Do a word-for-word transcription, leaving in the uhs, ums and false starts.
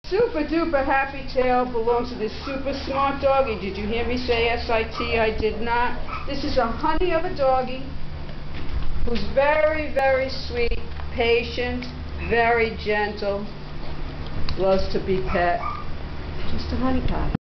Super duper happy tail belongs to this super smart doggy. Did you hear me say S I T? I did not. This is a honey of a doggy who's very, very sweet, patient, very gentle, loves to be pet. Just a honey pot.